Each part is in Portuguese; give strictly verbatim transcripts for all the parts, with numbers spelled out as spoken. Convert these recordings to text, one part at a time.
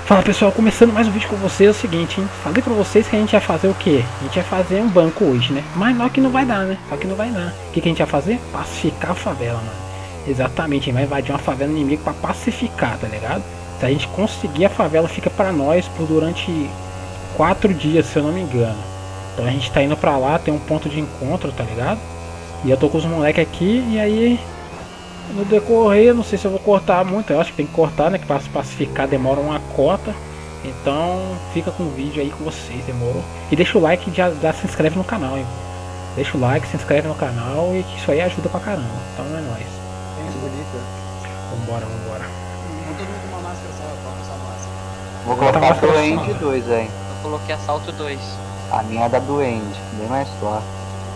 Fala pessoal, começando mais um vídeo com vocês, é o seguinte, hein? Falei pra vocês que a gente ia fazer o quê? A gente ia fazer um banco hoje, né? Mas não que não vai dar, né? Só que não vai dar. O que, que a gente ia fazer? Pacificar a favela, mano. Exatamente, a gente vai invadir uma favela inimiga pra pacificar, tá ligado? Se a gente conseguir, a favela fica pra nós por durante quatro dias, se eu não me engano. Então a gente tá indo pra lá, tem um ponto de encontro, tá ligado? E eu tô com os moleques aqui, e aí... No decorrer, não sei se eu vou cortar muito, eu acho que tem que cortar, né? Que para se pacificar demora uma cota. Então fica com o vídeo aí com vocês, demorou? E deixa o like e já, já se inscreve no canal, hein? Deixa o like, se inscreve no canal e que isso aí ajuda pra caramba. Então é nóis. Gente bonita. Vambora, vambora. Não todo mundo com uma máscara só, só só máscara. Vou colocar a Duende dois, hein? Eu coloquei assalto dois. A minha é da Duende, bem mais forte.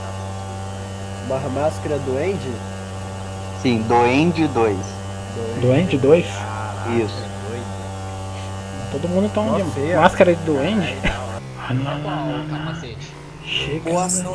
Barra máscara duende? Sim, Duende dois. Duende dois? Isso. Todo mundo tá Nossa, de feia. máscara de duende? Ah, não, não, não, não. Chega.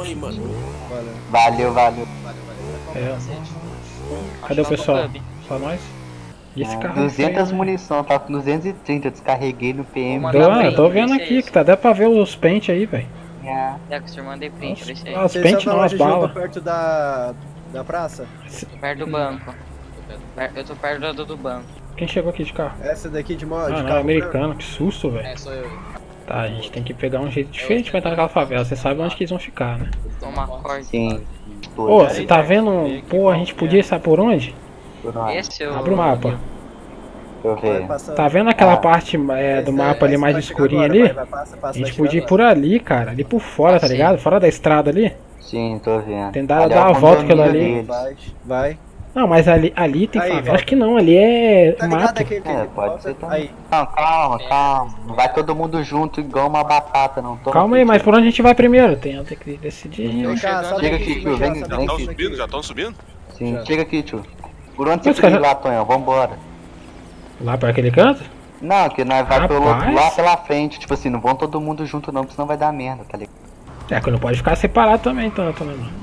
Valeu, valeu. É. Cadê o pessoal? Só nós? E esse carro? duzentas munição, tá com duzentos e trinta, descarreguei no P M. Mano, Tô, Mandar eu tô print, vendo esse aqui é que tá, dá pra ver os pentes aí, velho. É. É que o senhor mandei print, vê se aí. As Vocês pentes são da não, as loja de roupa balas. perto da, da praça? Perto do banco. Per- Eu tô perto do, do banco. Quem chegou aqui de carro? Essa daqui de moto? Ah, de não, carro americano, que susto, velho. É, sou eu. Tá, a gente tem que pegar um jeito diferente pra entrar naquela favela. Você sabe onde que eles vão ficar, né? Toma corda. Sim. Ô, Dois. você tá vendo? Pô, a gente podia saber por onde? Por onde? Esse eu... Abre o mapa. Deixa eu Vai ver. passando. Tá vendo aquela Ah. parte é, do Esse- mapa ali esse mais vai chegar escurinha agora, ali? vai, vai, passa, passa, A gente vai podia ir chegar por ali, cara. Ali por fora, Ah, tá sim. ligado? Fora da estrada ali. Sim, tô vendo. Tentar Ali é dar o a volta aquilo condomínio ali. deles. Vai, vai. Não, mas ali, ali tem Aí, favela. vai. Acho que não, ali é Tá ligado mato. aquele que É, ele pode volta? ser também. Aí, Não, calma, calma. Não vai todo mundo junto igual uma batata, não. Toma Calma aí, aqui, mas tio. por onde a gente vai primeiro? Tem tem que decidir. vem né? cá, sobe Chega aqui, aqui, em cima tio, aqui, vem- ó, sobe vem aqui, Estão aqui. subindo? Já estão subindo? Sim, Já. chega aqui, tio. Por onde Mas, você quer ir cara- lá, Tonhão? Vambora. Lá pra aquele canto? Não, que nós vai pelo outro Rapaz. lá pela frente. Tipo assim, não vão todo mundo junto não, porque senão vai dar merda, tá ligado? É, que não pode ficar separado também, tanto, né, mano?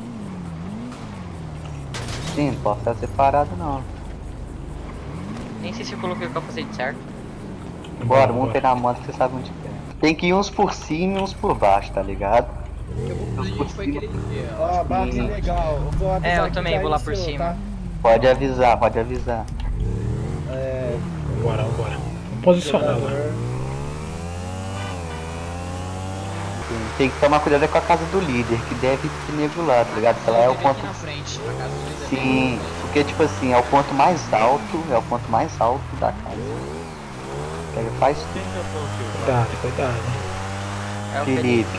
Sim, não pode ficar separado não. Nem sei se eu coloquei o capacete certo. Bora, vamos ter na moto que você sabe onde é. Tem que ir uns por cima e uns por baixo, tá ligado? A gente foi querer dizer, ó. Ó, barra legal. Eu vou avisar É, eu que também já vou lá por iniciou, cima. tá? Pode avisar, pode avisar. É, Bora, bora. Vamos posicionar lá. jogador. Sim, tem que tomar cuidado com a casa do líder, que deve ter nego lá, tá ligado? Porque lá é o Teve ponto. aqui na frente, a casa do líder. Sim, porque tipo assim, é o ponto mais alto, é o ponto mais alto da casa. Pega, faz tudo. Cuidado, cuidado. É o Felipe. Felipe.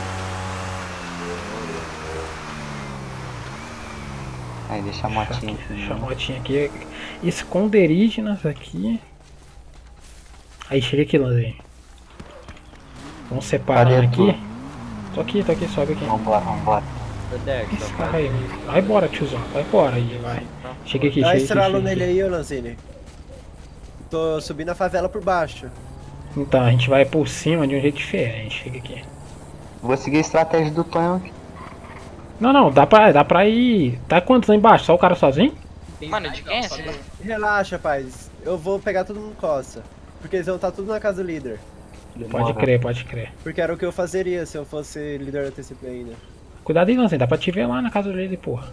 Aí deixa a motinha aqui. Deixa a motinha aqui. Esconderígenas aqui. Aí chega aqui, Lanzinho. Vamos separando Cadê aqui. tu? Tô aqui, tô aqui, sobe aqui. Vambora, vambora. Esse carro aí. Vai embora, tiozão. Vai embora aí, vai. Chega aqui, Dá chega estralo aqui. nele Chega aqui. aí, ô Lanzini. Tô subindo a favela por baixo. Então, a gente vai por cima de um jeito diferente. Chega aqui. Vou seguir a estratégia do Tonhão aqui. Não, não, dá pra, dá pra ir. Tá quantos lá embaixo? Só o cara sozinho? Tem Mano, de quem é só esse? que- Relaxa, paz. Eu vou pegar todo mundo costa. Porque eles vão estar tudo na casa do líder. Pode Demora. crer, pode crer. Porque era o que eu fazeria se eu fosse líder da T C P ainda. Cuidado aí, Lanzinho. Dá pra te ver lá na casa dele, porra.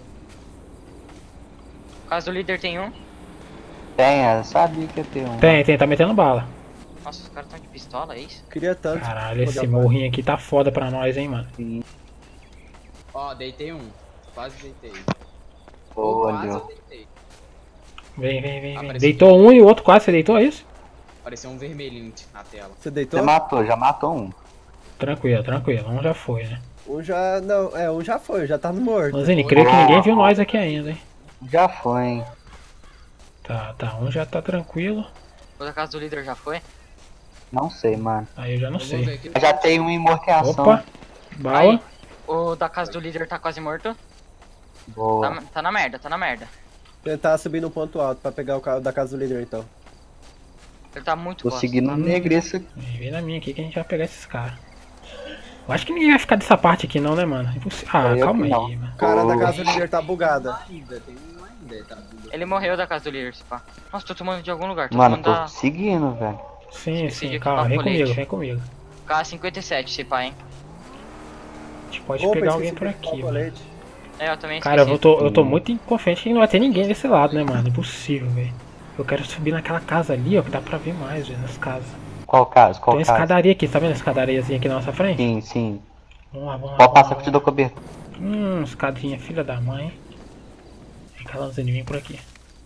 Caso do líder tem um. Tem, eu sabia que ia ter um. Tem, tem, tá metendo bala. Nossa, os caras estão de pistola, é isso? Queria tanto. Caralho, esse poder- morrinho aqui tá foda pra nós, hein, mano. Ó, deitei um. Quase deitei. Boa, Quase eu Leo. deitei. Vem, vem, vem, vem. Apareceu. Deitou um e o outro quase, você deitou, é isso? Apareceu um vermelhinho na tela. Você deitou? Você matou, já matou um. Tranquilo, tranquilo. Um já foi, né? Um já. Não, é, um já foi, já tá no morto. Lanzini, creio que ninguém viu nós aqui ainda, hein? Já foi, hein. Tá, tá. Um já tá tranquilo. O da casa do líder já foi? Não sei, mano. Aí eu já não Eu vou ver sei. aqui. Já tem um em morteação. Opa! Bala. Aí, o da casa do líder tá quase morto. Boa. Tá, tá na merda, tá na merda. Tentar subir no ponto alto pra pegar o carro da casa do líder então. Ele tá muito Tô costa. seguindo o negreço aqui. Vem na minha aqui que a gente vai pegar esses caras. Eu acho que ninguém vai ficar dessa parte aqui não, né, mano? Impossi- Ah, Eu calma que não. aí, mano. O cara da Ô. casa do líder tá bugada. Ainda, tem um ainda, tá tudo. Ele morreu da casa do líder, se pá. Nossa, tô tomando de algum lugar. Tô Mano, tomando tô da... seguindo, velho. Sim, Esqueci sim, de calma, equipar vem colete. comigo, vem comigo. K cinquenta e sete, se pá, hein. A gente pode Opa, pegar esqueci alguém de por equipar aqui, o mano. colete. É, eu também esqueci. Cara, eu tô, eu tô muito confiante que não vai ter ninguém desse lado, né, mano? Impossível, velho. Eu quero subir naquela casa ali, ó, que dá pra ver mais, velho, nas casas. Qual caso? Qual Tem uma caso? escadaria aqui, tá vendo a escadariazinha aqui na nossa frente? Sim, sim. Vamos lá, vamos lá. Pode vamos passar lá, que eu te dou cobertura. Hum, escadinha, filha da mãe. Vem cá, Lanzini, vem por aqui.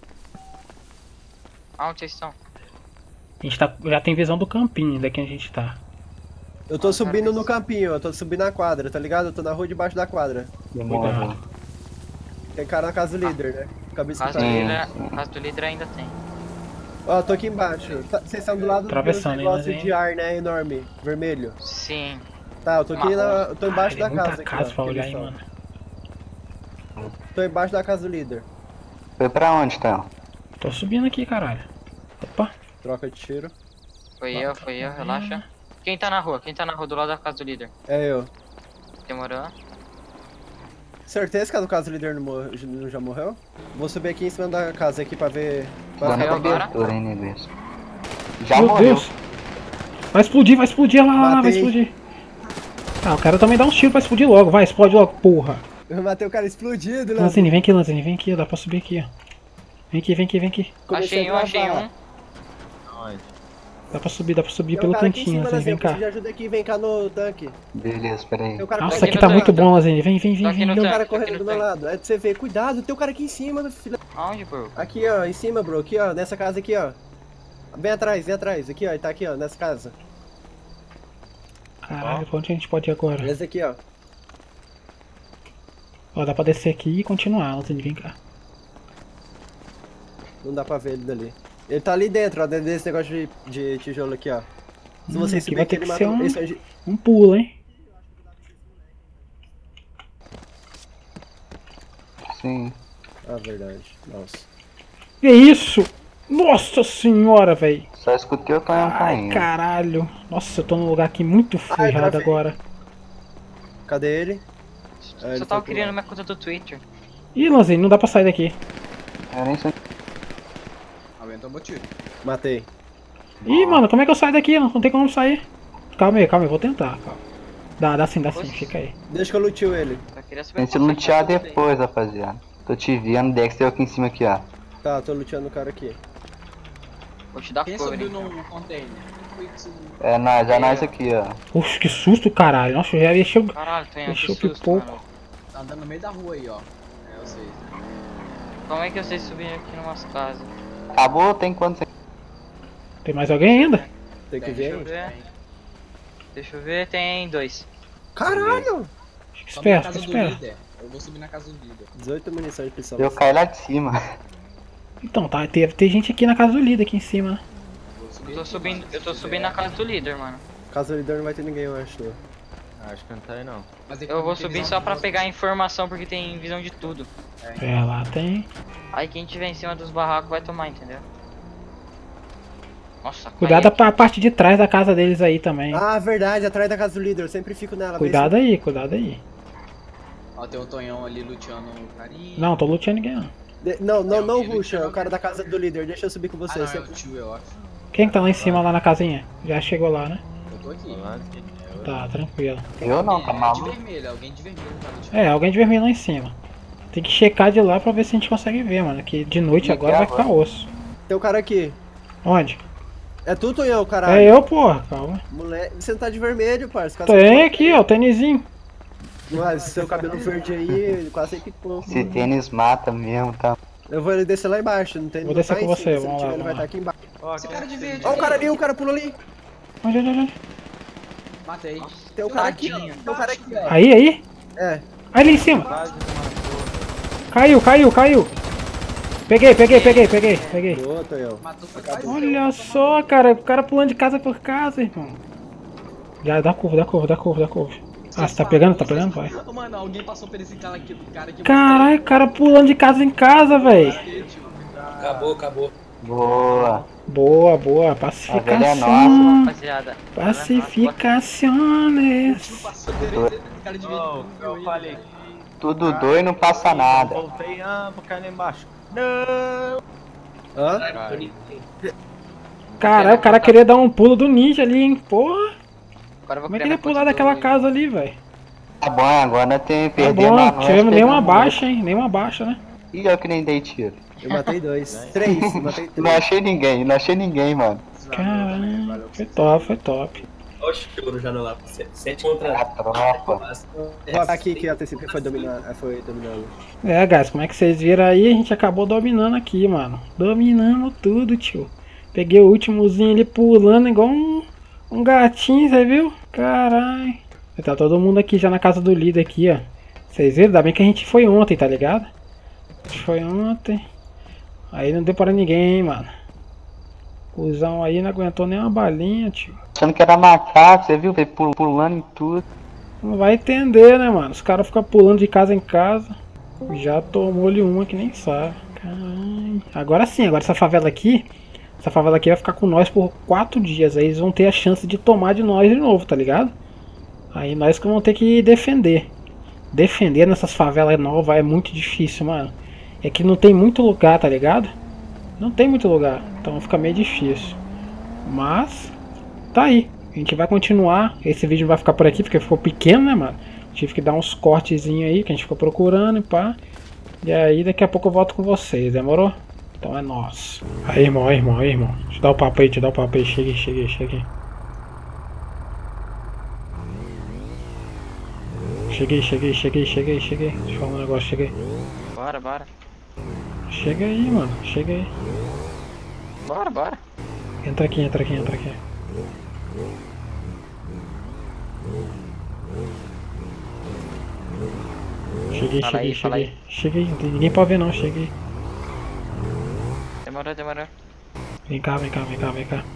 Onde vocês estão? A gente tá, já tem visão do campinho daqui onde a gente tá. Eu tô subindo no campinho, eu tô subindo na quadra, tá ligado? Eu tô na rua debaixo da quadra. Demora. Tem cara na casa do líder, né? Acabei de Caso do escutar. Sim, líder, sim. caso do líder ainda tem. Ó, tô aqui embaixo. Tá- Vocês estão do lado do Atravessando ainda, negócio hein? de ar, né? Enorme, vermelho. Sim. Tá, eu tô aqui na. Eu tô embaixo Caralho, da é casa muita aqui. casa ó, pra que olhar, eles hein, estão. mano. Tô embaixo da casa do líder. Foi pra onde, então? Tô subindo aqui, caralho. Opa. Troca de tiro. Foi eu, foi eu, relaxa. Quem tá na rua? Quem tá na rua do lado da casa do líder? É eu. Demorou? Certeza que a do caso do líder não, mor- não já morreu? Vou subir aqui em cima da casa aqui pra ver. Pra Dando Morreu agora? cobertura, hein, negócio. Já Meu morreu. Deus. Vai explodir, vai explodir, lá, lá, lá, vai Matei. explodir. Ah, eu quero também dar uns tiros pra explodir logo, vai, explode logo, porra. Eu matei o cara explodido, né? Lanzini, vem aqui, Lanzini, vem aqui, dá pra subir aqui, ó. Vem aqui, vem aqui, vem aqui. Comecei Achei a um, achei gravar. um. Dá pra subir, dá pra subir Tem um pelo cara aqui em cantinho, cima, Lanzini, vem Lanzinho, preciso cá. de ajuda aqui, vem cá no tanque. Beleza, peraí. Tem um cara Nossa, correndo aqui no tá tanque, muito tá? bom, Lanzini, vem, vem, vem, Tô aqui vem, no vem. Tem um tanque. cara aqui correndo no do meu tanque. lado. É de você ver. Cuidado, tem um cara aqui em cima, filho. Aonde, bro? Aqui, ó, em cima, bro. Aqui, ó, nessa casa aqui, ó. Vem atrás, vem atrás. Aqui, ó, ele tá aqui, ó, nessa casa. Caralho, pra onde a gente pode ir agora? Esse aqui, ó. Ó, dá pra descer aqui e continuar, Lanzini, vem cá. Não dá pra ver ele dali. Ele tá ali dentro, ó, dentro desse negócio de, de tijolo aqui, ó. Se Hum, você aqui subir vai aqui, ter ele que ser mata. um- Esse é de- Um pulo, hein? Sim. Ah, verdade. Nossa. Que isso? Nossa senhora, velho. Só escutei o Tonhão Ai, caindo. caralho. Nossa, eu tô num lugar aqui muito Ai, ferrado travei. agora. Cadê ele? É, ele Só tava foi pro criando lado. minha conta do Twitter. Ih, Lanzini, não dá pra sair daqui. Eu nem sei. Alguém tomou tiro. Matei. Ih, mano, como é que eu saio daqui? Não, não tem como sair. Calma aí, calma aí, vou tentar. Calma. Dá, dá sim, dá sim, Oxe. fica aí. Deixa que eu luteo ele. Só queria saber Tem que como você lutear faz. depois, rapaziada. Tô te vendo, Dexter aqui em cima aqui, ó. Tá, tô luteando o cara aqui. Vou te dar Quem cover, subiu então. no container? Foi que subiu. É nós, é Aí, nós ó. aqui, ó. Oxe, que susto, caralho. Nossa, eu já ia chegar. Caralho, Tonhão, que Deixa eu susto, pipoco. mano. Tá andando no meio da rua aí, ó. É vocês. Como é que vocês subiram aqui numas casas? Acabou? Tem quantos aqui? Tem mais alguém ainda? Tem que Tem, Deixa eu ver. ver. Deixa eu ver, tem dois. Caralho! Fica Sobe na esperto, casa fica do esperto. líder. Eu vou subir na casa do líder. dezoito munições de pistola. Eu caí lá de cima. Então, tá, tem, tem gente aqui na casa do líder aqui em cima, né? Vou subir Eu tô aqui, subindo, mano, eu tô se subindo na tiver. casa do líder, mano. Casa do líder não vai ter ninguém, eu acho. Não. Acho que não tá aí não. Mas é que Eu não vou tem subir visão só de pra você. pegar informação porque tem visão de tudo. É, lá tem. Aí quem tiver em cima dos barracos vai tomar, entendeu? Nossa, Cuidado caí pra parte de trás da casa deles aí também. Ah, verdade, atrás da casa do líder. Eu sempre fico nela. vê Cuidado aí, cuidado aí. Ó, tem um Tonhão ali luteando o carinha. Não, tô lutando ninguém não. se- de- Não, não, É, não, o que ele Ruxa. É o tirou, cara né? da casa do líder. Deixa eu subir com Ah, você. não, é você- o tio, eu acho. Quem que tá lá em cima, lá na casinha? Já chegou lá, né? Eu tô aqui. Lá aqui. Eu- Tá, tranquilo. Eu não, tá É, de maluco. vermelho, alguém de vermelho tá luteando. É, alguém de vermelho lá em cima. Tem que checar de lá pra ver se a gente consegue ver, mano. Que de noite E aqui agora vai agora? ficar osso. Tem um cara aqui. Onde? É tu, Tonhão, caralho. É eu, porra, calma. Moleque, você não tá de vermelho, parça. Tem aqui, ó, o tênisinho. Mas seu cabelo verde aí, quase que pouco. Esse tênis mata mesmo, tá? Eu vou descer lá embaixo, não tem Vou não descer tá com em você, cima, se vamos não lá, tiver, ele vai vamos estar aqui embaixo. Ó, Esse aqui cara de tem- verde. Ó o cara ali, o cara pula ali. Onde, onde, onde? Matei. Tem um cara aqui, ó. Tadinho. Tem um cara aqui, ó. Aí, aí? É. Aí, ali em cima. Quase matou. Caiu, caiu, caiu. Peguei, peguei, peguei, peguei, peguei. Boa, Tonhão. Matou foi quase Olha só, cara, o cara pulando de casa por casa, irmão. Já, dá curva, dá curva, dá curva, dá curva. Ah, você tá pegando? Tá pegando? Vai. Ô, mano, alguém passou por esse cara aqui, cara aqui. Caralho, cara pulando de casa em casa, velho. Acabou, acabou. Boa. Boa, boa. A velha é Pacificação. rapaziada. Pacificaciones. Passou por esse cara de Ó, verde. eu falei. Tudo doido e não passa nada. Voltei, ah, vou cair lá embaixo. Não! Hã? Cara, Caralho, o cara queria dar um pulo do ninja ali, hein? Porra! Agora eu vou Como é que criar ele ia minha pular conta daquela do- casa ali, velho? Tá bom, agora nós tem Tá perder bom, na nós, tivemos nenhuma pegamos baixa, hein? Nenhuma baixa, né? muito. E eu que nem dei tiro. Eu matei dois. Três, eu matei Não três. achei ninguém, não achei ninguém, mano. Caralho, foi top, foi top. Oxe, chegou no janela lá. Sete A contra. tropa. Vou aqui que a T C P foi dominando. Foi dominando. É, guys, como é que vocês viram aí? A gente acabou dominando aqui, mano. Dominamos tudo, tio. Peguei o últimozinho ali pulando igual um, um gatinho, você viu? Caralho. Tá todo mundo aqui já na casa do líder aqui, ó. Vocês viram? Ainda bem que a gente foi ontem, tá ligado? A gente foi ontem. Aí não deu pra ninguém, hein, mano. O cuzão aí não aguentou nem uma balinha, tio. Achando que era macaco, você viu? Veio pul- pulando em tudo. Não vai entender, né, mano? Os caras ficam pulando de casa em casa. Já tomou-lhe uma que nem sabe. Caralho. Agora sim, agora essa favela aqui. Essa favela aqui vai ficar com nós por quatro dias. Aí eles vão ter a chance de tomar de nós de novo, tá ligado? Aí nós que vamos ter que defender. Defender nessas favelas novas é muito difícil, mano. É que não tem muito lugar, tá ligado? Não tem muito lugar. Então fica meio difícil. Mas tá aí. A gente vai continuar. Esse vídeo vai ficar por aqui porque ficou pequeno, né, mano? Tive que dar uns cortezinhos aí que a gente ficou procurando e pá. E aí daqui a pouco eu volto com vocês, demorou? Então é nóis. Aí, irmão, aí, irmão, aí, irmão. Te dá o papo aí, te dá o papo aí. Cheguei, cheguei, cheguei. Cheguei, cheguei, cheguei, cheguei, cheguei. Deixa eu falar um negócio, cheguei. Bora, bora. Chega aí, mano. Chega aí. Bora, bora. Entra aqui, entra aqui, entra aqui. Cheguei, Fala cheguei, aí, fala cheguei. Cheguei, não tem ninguém pra ver não, cheguei. Demorou, demorou. Vem cá, vem cá, vem cá, vem cá.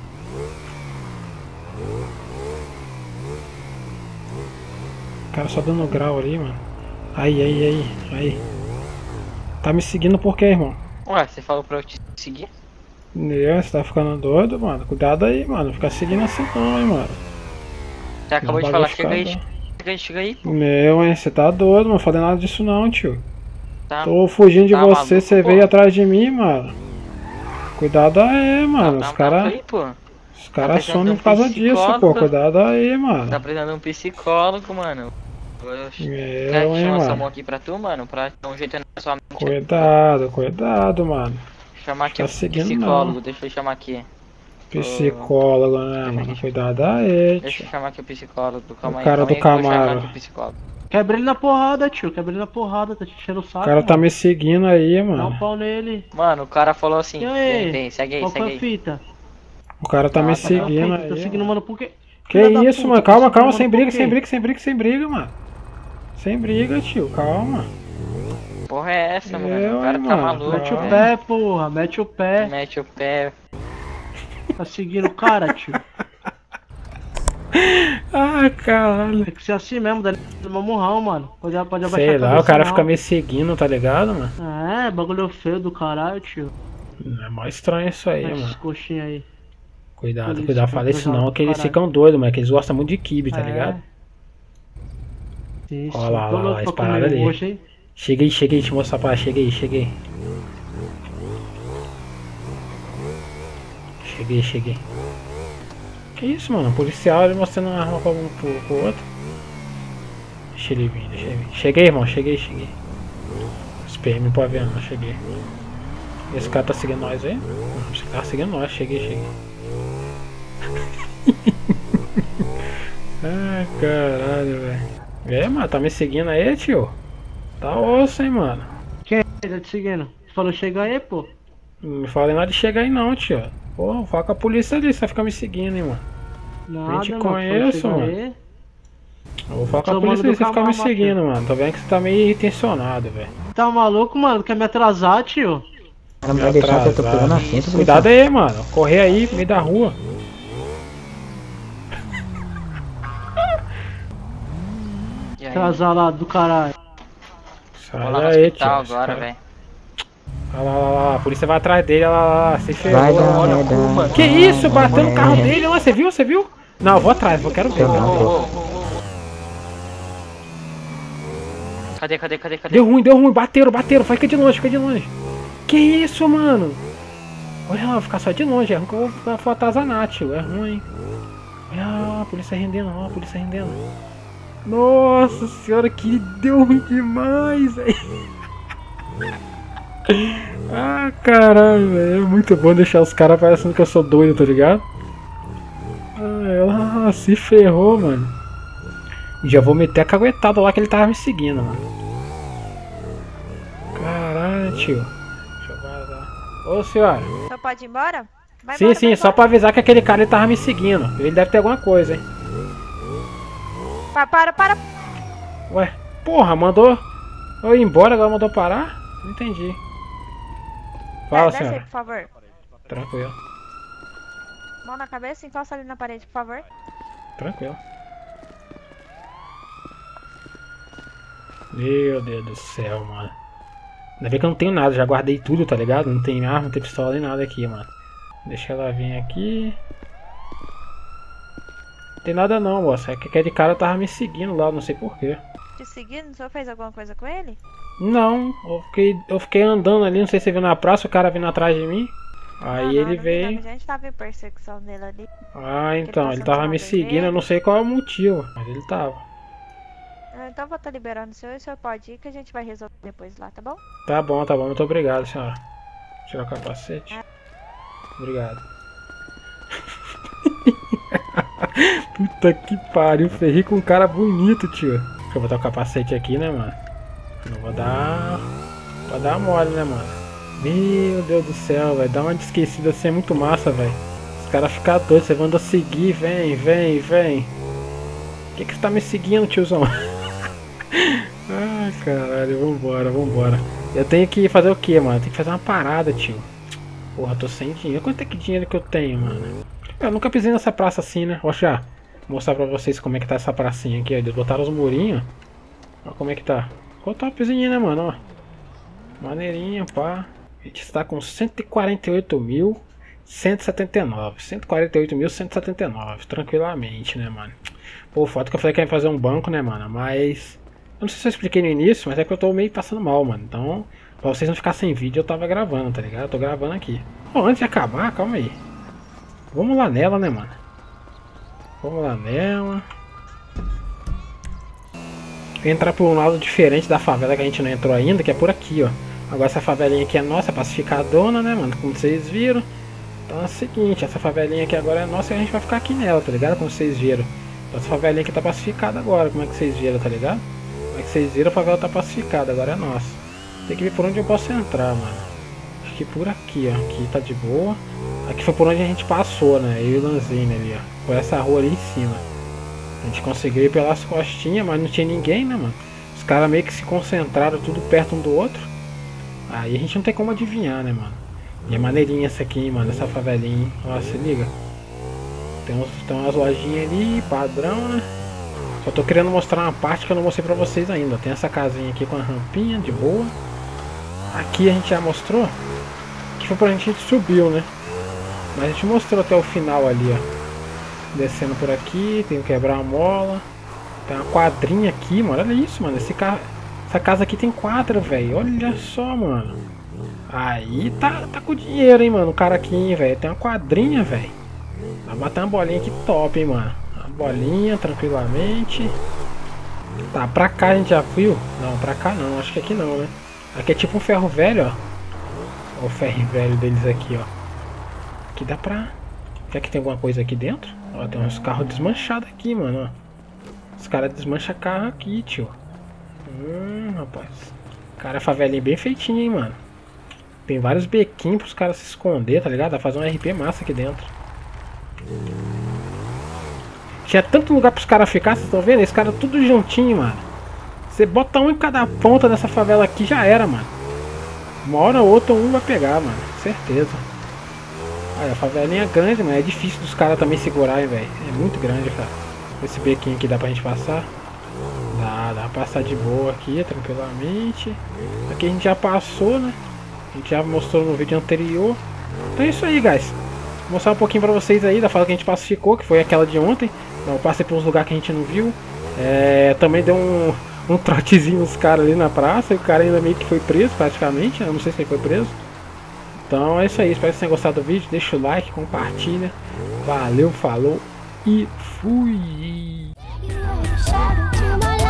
O cara só dando grau ali, mano. Aí, aí, aí, aí. Tá me seguindo por quê, irmão? Ué, você falou pra eu te seguir? Meu, você tá ficando doido, mano? Cuidado aí, mano. Fica seguindo assim não, hein, mano. Você acabou Não de vai falar, ficar chega aí, doido. chega aí, chega aí. Meu, hein, você tá doido, não falei nada disso não, tio. Tá. Tô fugindo de Tá você, maluco, você pô? veio atrás de mim, mano. Cuidado aí, mano. Tá, Os tá, caras tá aí, pô. os cara precisando somem de por um causa disso, pô. psicólogo. Cuidado aí, mano. Tá precisando de um psicólogo, mano. Eu Meu, quero hein, chamar essa mano. mão aqui pra tu, mano, pra dar um jeito na sua mente. Cuidado, cuidado, mano. Chamar aqui Tá o seguindo, psicólogo, não. deixa eu chamar aqui. Psicólogo, né, mano? Cuidado aí, Deixa tio. eu chamar aqui o psicólogo. Calma O aí, cara calma do aí que eu vou chamar Camaro. aqui o psicólogo. Quebra ele na porrada, tio. Quebra ele na porrada, tá te enchendo o saco. O cara tá mano. me seguindo aí, Dá um mano. pau nele. Mano, o cara falou assim, E aí? vem, vem, segue aí, Qual foi segue a aí. fita? O cara tá Ah, me tá Qual foi a seguindo fita? Tá aí. seguindo, mano. mano, por quê? Que Filha da isso, puta, mano? tá Calma, seguindo, calma, mano, sem por briga, quê? sem briga, sem briga, sem briga, mano. Sem briga, tio, calma. Porra é essa, mano? Eu, O cara hein, tá mano? maluco. Mete o Calma. pé, porra. Mete o pé. Mete o pé. Tá seguindo o cara, tio. Ah, caralho. Tem que ser assim mesmo, dá uma murrão, mano. Pode, pode abaixar Sei a lá, cabeça, o cara não. fica me seguindo, tá ligado, mano? É, bagulho feio do caralho, tio. É mó estranho isso aí, Essas mano. coxinhas aí. Cuidado, Polícia, cuidado, fala isso não, que eles caralho. ficam doidos, mano. Que eles gostam muito de kibe, tá É. ligado? Sim, sim. Olha lá, Tô olha lá, louco essa pra parada comer ali. um gosto, hein? Cheguei, cheguei, te mostrar pra cheguei, cheguei. Cheguei, cheguei. Que isso, mano? Um policial ele mostrando uma arma pra um pro, pro outro. Deixa ele vir, deixa ele vir. Cheguei, irmão, cheguei, cheguei. Os P M pode ver, não, cheguei. Esse cara tá seguindo nós aí? Não, esse cara tá seguindo nós, cheguei, cheguei. Ai, caralho, velho. É, mano, tá me seguindo aí, tio? Tá osso, hein, mano. Quem tá te seguindo? Você falou chegar aí, pô. Não me falei nada de chegar aí não, tio. Porra, fala com a polícia ali, você vai ficar me seguindo, hein, mano. Nada, te mano. Falou conheço, chegar mano. aí. Eu vou falar com a Sou polícia mano ali, do você ficar me Camaro, seguindo, mano. Tô vendo que você tá meio intencionado, velho. Tá maluco, mano? Quer me atrasar, tio? Ela não vai deixar que eu tô pegando a cinta, Cuidado aí, mano. Correr aí, no meio da rua. E aí? Atrasar lá do caralho. Sai Vou lá no aí, tio. hospital Esse agora, cara- velho. Olha lá, olha lá, a polícia vai atrás dele, olha lá, olha lá, se Vai ferrou. dar Olha o merda. cu, mano. Que isso, bateu no carro dele, olha, você viu, você viu? Não, eu vou atrás, eu quero ver. Não, não, tô. Cadê, cadê, cadê, cadê? Deu ruim, deu ruim, bateram, bateram, fica de longe, fica de longe. Que isso, mano? Olha lá, vou ficar só de longe, é ruim que eu vou for atazanar, tio, é ruim. Olha, a polícia rendendo, ó, a polícia rendendo. Nossa senhora, que deu ruim demais, velho. Ah, caralho, velho, é muito bom deixar os caras parecendo que eu sou doido, tá ligado? Ah, ela se ferrou, mano. E já vou meter a caguetada lá que ele tava me seguindo, mano. Caralho, tio. Deixa eu vazar. Ô, senhora. Só pode ir embora? Vai Sim, embora, sim, vai só embora. pra avisar que aquele cara ele tava me seguindo. Ele deve ter alguma coisa, hein. Pa- Para, para. Ué, porra, mandou eu ir embora, agora mandou parar? Não entendi. Fala, Desce aí, senhora. por favor. Tranquilo, Mão na cabeça, encosta ali na parede, por favor. tranquilo. Meu Deus do céu, mano. Ainda bem que eu não tenho nada, já guardei tudo, tá ligado? Não tem arma, não tem pistola nem nada aqui, mano. Deixa ela vir aqui. Não tem nada não, moça. É que aquele cara tava me seguindo lá, não sei porquê. Te seguindo, o senhor fez alguma coisa com ele? Não, eu fiquei, eu fiquei andando ali, não sei se você viu na praça, o cara vindo atrás de mim. Aí Não, não, ele não vi, veio. não, a gente tava em perseguição dele ali. Ah, então, ele ele passou tava no me lado seguindo, eu dele. não sei qual é o motivo, mas ele tava. Ah, Então eu vou estar liberando o senhor e o senhor pode ir que a gente vai resolver depois lá, tá bom? Tá bom, tá bom, muito obrigado, senhora. Tirar o capacete. Obrigado. Puta que pariu, ferrei com um cara bonito, tio. Deixa eu botar o capacete aqui, né, mano? Não vou dar. Vou dar mole, né, mano? Meu Deus do céu, velho. Dar uma de esquecida assim é muito massa, velho. Os caras ficam doidos, você manda seguir, vem, vem, vem. Por que que você tá me seguindo, tiozão? Ai, caralho, vambora, vambora. Eu tenho que fazer o que, mano? Tem que fazer uma parada, tio. Porra, tô sem dinheiro. Quanto é que dinheiro que eu tenho, mano? Eu nunca pisei nessa praça assim, né? Vou já mostrar pra vocês como é que tá essa pracinha aqui, ó. Eles botaram os murinhos. Olha como é que tá. Ficou topzinho, né, mano? Ó. Maneirinho, pá. A gente está com cento e quarenta e oito mil cento e setenta e nove. cento e quarenta e oito mil cento e setenta e nove. Tranquilamente, né, mano? Pô, foto que eu falei que ia fazer um banco, né, mano? Mas... eu não sei se eu expliquei no início, mas é que eu tô meio passando mal, mano. Então, pra vocês não ficarem sem vídeo, eu tava gravando, tá ligado? Eu tô gravando aqui. Bom, antes de acabar, calma aí. Vamos lá nela, né, mano? Vamos lá nela. Entrar por um lado diferente da favela que a gente não entrou ainda, que é por aqui, ó. Agora essa favelinha aqui é nossa, pacificadona, né, mano? Como vocês viram. Então é o seguinte, essa favelinha aqui agora é nossa e a gente vai ficar aqui nela, tá ligado? Como vocês viram. Então essa favelinha aqui tá pacificada agora, como é que vocês viram, tá ligado? Como é que vocês viram, a favela tá pacificada, agora é nossa. Tem que ver por onde eu posso entrar, mano. Acho que por aqui, ó. Aqui tá de boa. Aqui foi por onde a gente passou, né? Eu e o Lanzini ali, ó. Por essa rua ali em cima. A gente conseguiu ir pelas costinhas, mas não tinha ninguém, né, mano? Os caras meio que se concentraram tudo perto um do outro. Aí a gente não tem como adivinhar, né, mano? E é maneirinha essa aqui, mano, essa favelinha, hein? Ó, se liga. Tem, uns, tem umas lojinhas ali, padrão, né? Só tô querendo mostrar uma parte que eu não mostrei pra vocês ainda. Tem essa casinha aqui com a rampinha, de boa. Aqui a gente já mostrou. Que foi pra gente, a gente subiu, né? Mas a gente mostrou até o final ali, ó. Descendo por aqui, tem que quebrar a mola. Tem uma quadrinha aqui, mano. Olha isso, mano. Esse carro, essa casa aqui tem quadra, velho. Olha só, mano. Aí tá, tá com dinheiro, hein, mano. O cara aqui, hein, velho. Tem uma quadrinha, velho. Vai bater uma bolinha aqui top, hein, mano. Uma bolinha, tranquilamente. Tá, pra cá a gente já viu? Não, pra cá não. Acho que aqui não, né? Aqui é tipo um ferro velho, ó. Olha o ferro velho deles aqui, ó. Aqui dá pra... será que tem alguma coisa aqui dentro? Ó, tem uns carros desmanchados aqui, mano, ó. Os caras desmancham carro aqui, tio. Hum, rapaz. Cara, a favelinha bem feitinha, hein, mano. Tem vários bequinhos pros caras se esconder, tá ligado? Dá pra fazer um R P massa aqui dentro. Tinha tanto lugar pros caras ficar, vocês estão vendo? Esse cara tudo juntinho, mano. Você bota um em cada ponta dessa favela aqui, já era, mano. Uma hora ou outra um vai pegar, mano. Certeza. Olha, a favelinha é grande, mas é difícil dos caras também segurarem, velho. É muito grande, cara. Esse bequinho aqui dá pra gente passar? Dá, dá pra passar de boa aqui, tranquilamente. Aqui a gente já passou, né? A gente já mostrou no vídeo anterior. Então é isso aí, guys. Vou mostrar um pouquinho pra vocês aí da fala que a gente pacificou, que foi aquela de ontem. Então, eu passei por uns lugares que a gente não viu. É, também deu um, um trotezinho nos caras ali na praça. E o cara ainda meio que foi preso, praticamente. Eu não sei se ele foi preso. Então é isso aí, espero que vocês tenham gostado do vídeo. Deixa o like, compartilha. Valeu, falou e fui! Shadow to my